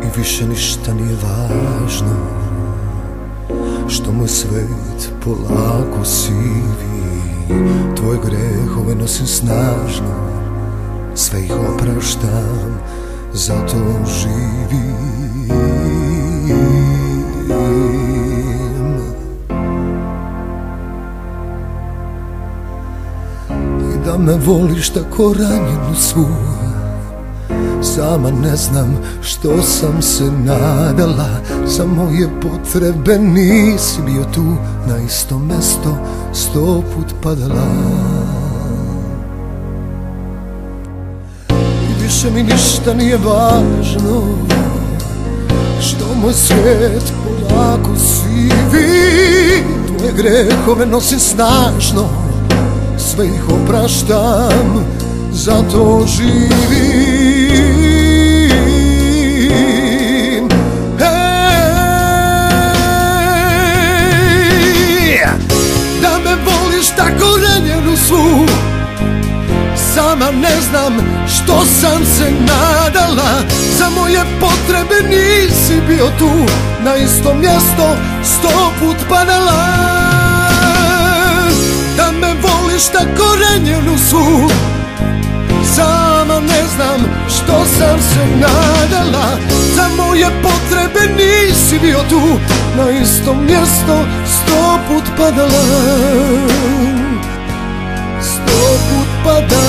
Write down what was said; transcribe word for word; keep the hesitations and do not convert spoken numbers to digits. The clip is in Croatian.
više ništa nije važno, što moj svet polako sivi. Tvoje grehove nosim snažno, sve ih opraštam, zato živim. I da me voliš tako ranjenu svu, sama ne znam što sam se nadala. Za moje potrebe nisi bio tu, na isto mesto sto put padala. I više mi ništa nije važno, što moj svijet polako sivi. Tvoje grehove nosim snažno, sve ih opraštam, zato živim. Da me voliš tako ranjenu svu, sama ne znam što sam se nadala. Za moje potrebe nisi bio tu, na isto mjesto sto put padala. Da me voliš tako ranjenu svu, sama ne znam što sam se nadala. Za moje potrebe nisi bio tu, na isto mjesto sto put padala. Sto put padala.